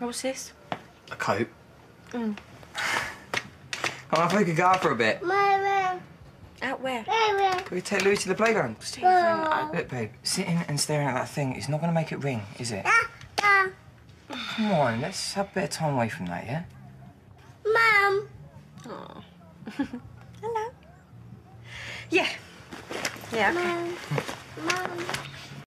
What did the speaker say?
What's this? A coat. Mm. Come on, if we could go out for a bit. Out where? We could take Louis to the playground. Stephen, Look, babe, sitting and staring at that thing is not going to make it ring, is it? Come on, let's have a bit of time away from that, yeah? Mum. Oh. Hello. Yeah. Yeah, okay. Mum.